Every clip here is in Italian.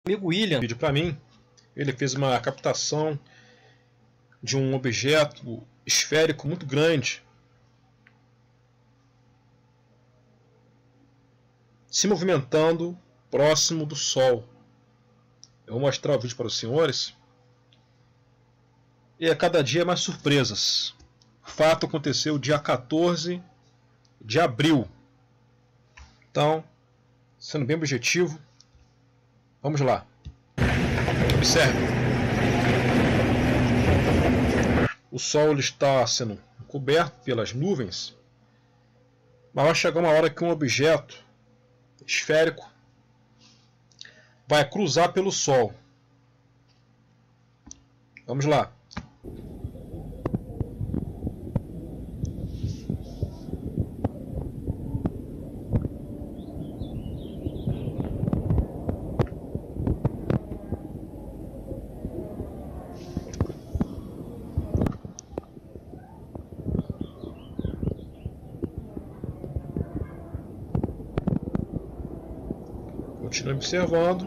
amigo William, vídeo para mim, ele fez uma captação de um objeto esférico muito grande se movimentando próximo do Sol. Eu vou mostrar o vídeo para os senhores. E a cada dia mais surpresas. O fato aconteceu dia 14 de abril. Então, sendo bem objetivo, vamos lá. Observe. O Sol ele está sendo coberto pelas nuvens, mas vai chegar uma hora que um objeto esférico vai cruzar pelo Sol. Vamos lá. Continue observando.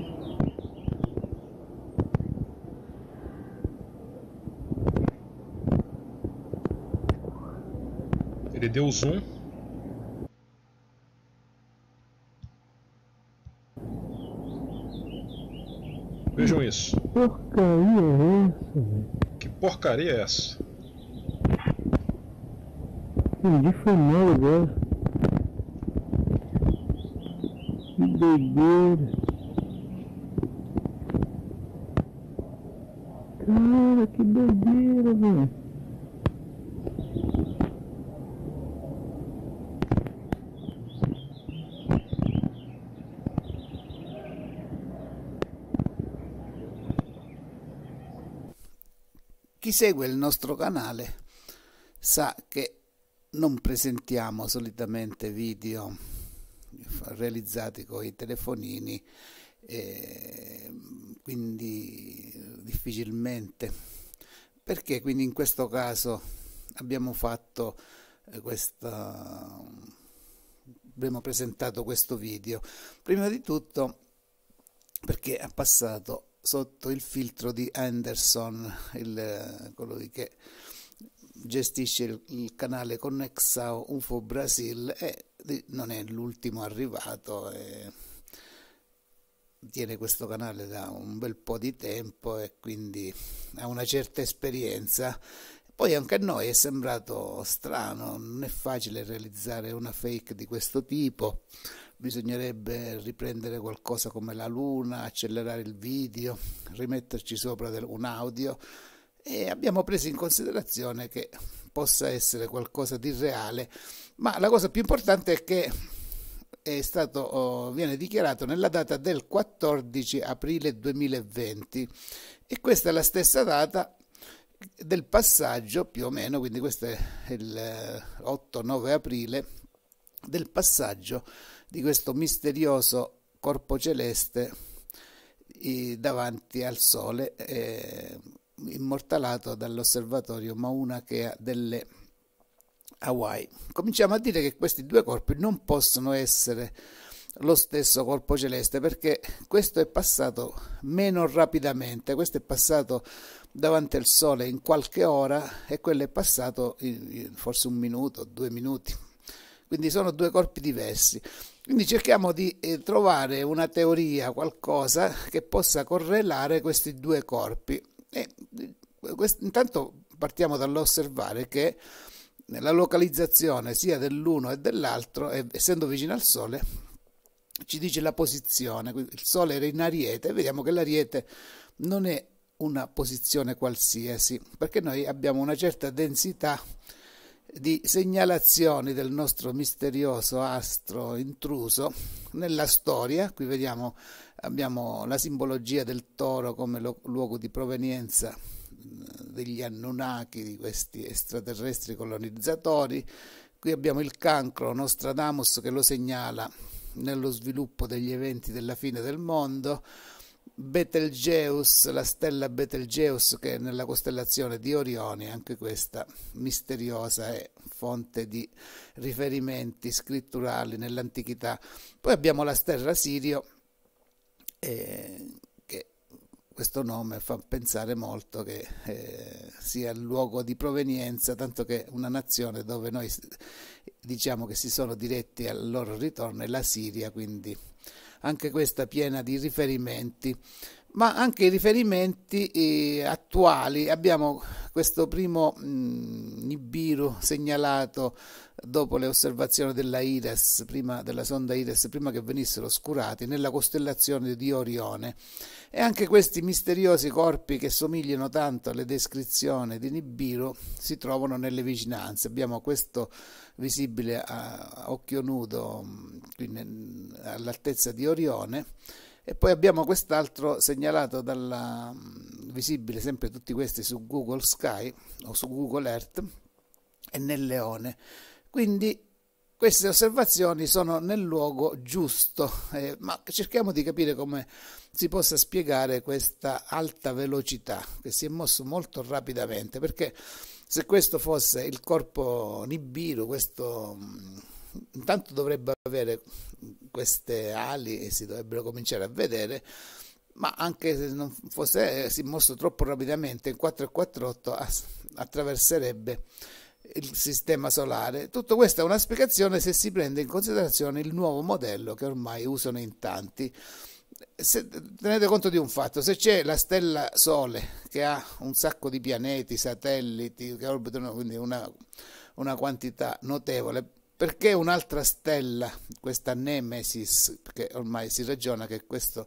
Ele deu zoom. Vejam isso. Que porcaria Que porcaria é é essa, velho? essa? Entendi, foi mal agora. Que doideira. Cara, que doideira, velho. Chi segue il nostro canale sa che non presentiamo solitamente video realizzati con i telefonini, quindi difficilmente. Perché quindi in questo caso abbiamo fatto abbiamo presentato questo video? Prima di tutto perché ha passato sotto il filtro di Anderson, colui che gestisce il canale Connexao UFO Brasil, e non è l'ultimo arrivato, tiene questo canale da un bel po' di tempo e quindi ha una certa esperienza. Poi anche a noi è sembrato strano, non è facile realizzare una fake di questo tipo, bisognerebbe riprendere qualcosa come la luna, accelerare il video, rimetterci sopra un audio, e abbiamo preso in considerazione che possa essere qualcosa di reale, ma la cosa più importante è che viene dichiarato nella data del 14 aprile 2020 e questa è la stessa data del passaggio più o meno, quindi questo è il 8-9 aprile, del passaggio di questo misterioso corpo celeste davanti al Sole, immortalato dall'osservatorio Mauna Kea delle Hawaii. Cominciamo a dire che questi due corpi non possono essere lo stesso corpo celeste, perché questo è passato meno rapidamente, questo è passato davanti al Sole in qualche ora e quello è passato in forse 1 minuto, 2 minuti, quindi sono due corpi diversi. Quindi cerchiamo di trovare una teoria, qualcosa che possa correlare questi due corpi, e intanto partiamo dall'osservare che la localizzazione sia dell'uno e dell'altro, essendo vicino al Sole, ci dice la posizione. Il Sole era in Ariete e vediamo che l'Ariete non è una posizione qualsiasi, perché noi abbiamo una certa densità di segnalazioni del nostro misterioso astro intruso nella storia. Qui vediamo, abbiamo la simbologia del toro come luogo di provenienza degli Anunnaki, di questi extraterrestri colonizzatori. Qui abbiamo il cancro, Nostradamus, che lo segnala nello sviluppo degli eventi della fine del mondo. Betelgeuse, la stella Betelgeuse, che è nella costellazione di Orione, anche questa misteriosa e fonte di riferimenti scritturali nell'antichità. Poi abbiamo la stella Sirio, che questo nome fa pensare molto che sia il luogo di provenienza, tanto che una nazione dove noi diciamo che si sono diretti al loro ritorno è la Siria, quindi anche questa piena di riferimenti, ma anche i riferimenti attuali. Abbiamo questo primo Nibiru segnalato dopo le osservazioni della IRES, della sonda IRES, prima che venissero oscurati, nella costellazione di Orione. E anche questi misteriosi corpi che somigliano tanto alle descrizioni di Nibiru si trovano nelle vicinanze. Abbiamo questo visibile a occhio nudo all'altezza di Orione, e poi abbiamo quest'altro segnalato visibile, sempre tutti questi su Google Sky o su Google Earth, e nel Leone. Quindi queste osservazioni sono nel luogo giusto, ma cerchiamo di capire come si possa spiegare questa alta velocità che si è mosso molto rapidamente, perché se questo fosse il corpo Nibiru, questo intanto dovrebbe avere queste ali e si dovrebbero cominciare a vedere, ma anche se non fosse, si è mosso troppo rapidamente, in 448 attraverserebbe il sistema solare. Tutto questo è una spiegazione se si prende in considerazione il nuovo modello che ormai usano in tanti. Tenete conto di un fatto: se c'è la stella Sole che ha un sacco di pianeti, satelliti che orbitano, quindi una quantità notevole, perché un'altra stella, questa Nemesis, perché ormai si ragiona che questo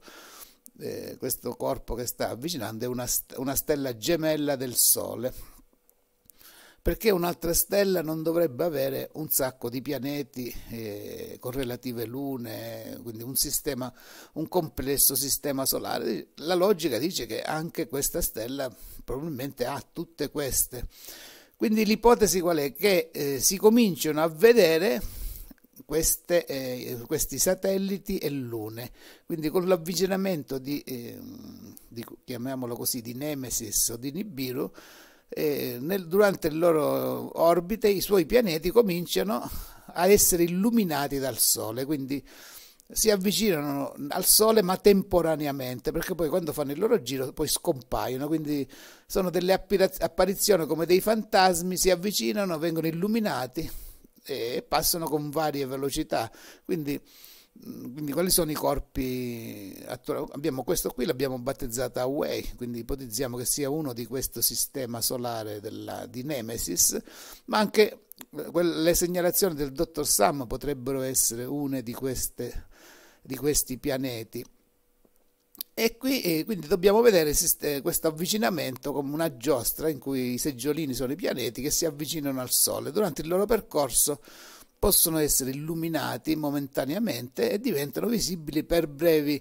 corpo che sta avvicinando è una stella gemella del Sole, perché un'altra stella non dovrebbe avere un sacco di pianeti con relative lune, quindi un complesso sistema solare? La logica dice che anche questa stella probabilmente ha tutte queste. Quindi l'ipotesi qual è? Che si cominciano a vedere questi satelliti e lune, quindi con l'avvicinamento chiamiamolo così, di Nemesis o di Nibiru, durante le loro orbite i suoi pianeti cominciano a essere illuminati dal Sole, quindi si avvicinano al Sole ma temporaneamente, perché poi quando fanno il loro giro poi scompaiono, quindi sono delle apparizioni come dei fantasmi, si avvicinano, vengono illuminati e passano con varie velocità. Quindi quali sono i corpi attuali? Abbiamo questo qui, l'abbiamo battezzato Away, quindi ipotizziamo che sia uno di questo sistema solare di Nemesis, ma anche le segnalazioni del dottor Sam potrebbero essere une di questi pianeti. E qui quindi dobbiamo vedere questo avvicinamento come una giostra in cui i seggiolini sono i pianeti che si avvicinano al Sole. Durante il loro percorso possono essere illuminati momentaneamente e diventano visibili per brevi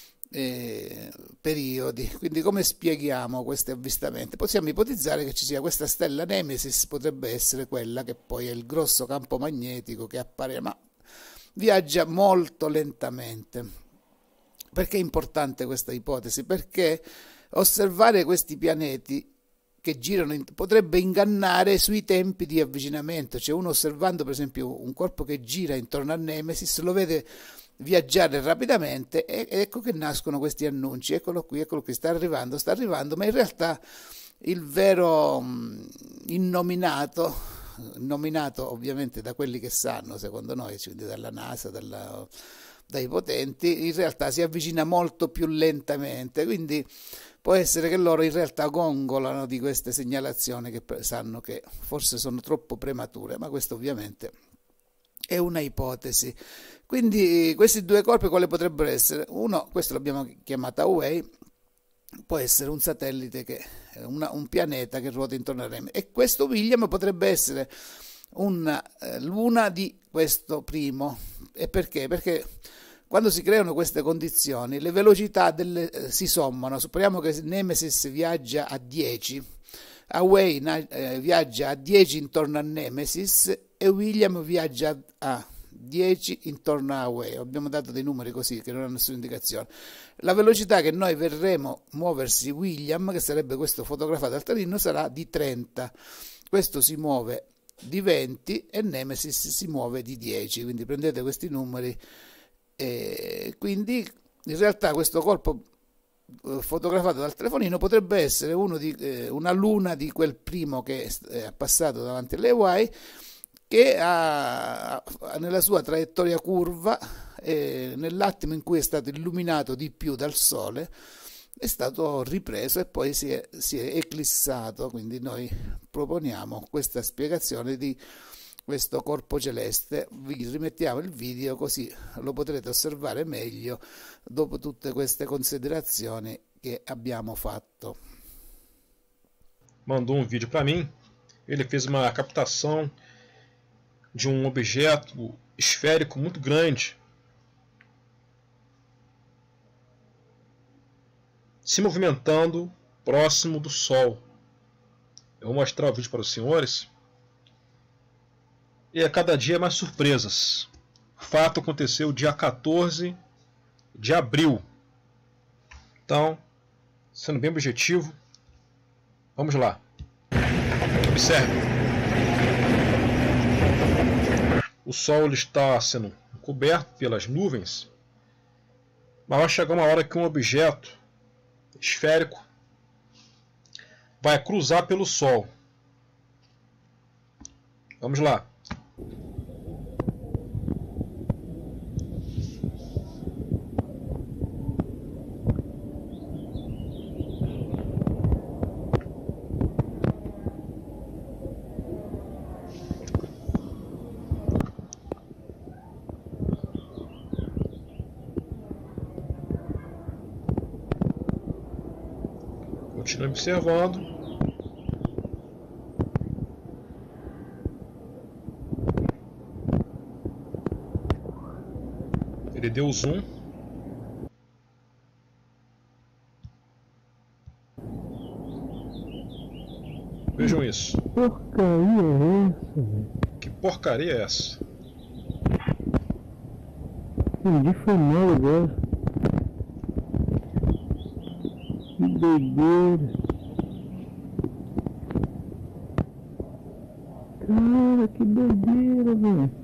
periodi. Quindi come spieghiamo questi avvistamenti? Possiamo ipotizzare che ci sia questa stella Nemesis, potrebbe essere quella che poi è il grosso campo magnetico che appare, ma viaggia molto lentamente. Perché è importante questa ipotesi? Perché osservare questi pianeti che girano potrebbe ingannare sui tempi di avvicinamento. Cioè, uno osservando per esempio un corpo che gira intorno a Nemesis lo vede viaggiare rapidamente e ecco che nascono questi annunci: eccolo qui, sta arrivando, ma in realtà il vero nominato ovviamente da quelli che sanno, secondo noi, quindi dalla NASA, dai potenti, in realtà si avvicina molto più lentamente, quindi può essere che loro in realtà gongolano di queste segnalazioni che sanno che forse sono troppo premature, ma questo ovviamente è una ipotesi. Quindi questi due corpi quale potrebbero essere? Uno, questo l'abbiamo chiamato Away, può essere un satellite, un pianeta che ruota intorno a Nemesis, e questo William potrebbe essere una luna di questo primo. E perché? Perché quando si creano queste condizioni le velocità si sommano. Supponiamo che Nemesis viaggia a 10, Away viaggia a 10 intorno a Nemesis e William viaggia a 10 intorno a Away. Abbiamo dato dei numeri così che non hanno nessuna indicazione. La velocità che noi vedremo muoversi William, che sarebbe questo fotografato al terreno, sarà di 30. Questo si muove di 20 e Nemesis si muove di 10, quindi prendete questi numeri. Quindi in realtà questo corpo fotografato dal telefonino potrebbe essere una luna di quel primo che è passato davanti alle Hawaii, che nella sua traiettoria curva, nell'attimo in cui è stato illuminato di più dal sole, è stato ripreso e poi si è eclissato. Quindi noi proponiamo questa spiegazione di questo corpo celeste. Vi rimettiamo il video così lo potrete osservare meglio dopo tutte queste considerazioni che abbiamo fatto. Mandou um vídeo para mim. Ele fez uma captação de um objeto esférico muito grande se movimentando próximo do Sol. Eu vou mostrar o vídeo para os senhores. E a cada dia mais surpresas. O fato aconteceu dia 14 de abril. Então, sendo bem objetivo, vamos lá. Observe. O Sol ele está sendo coberto pelas nuvens, mas vai chegar uma hora que um objeto esférico vai cruzar pelo Sol. Vamos lá. Continue observando. Ele deu zoom. Vejam isso. Que porcaria Que porcaria é é essa, velho? essa? Entendi, foi mal agora. Que doideira. Cara, que doideira, velho.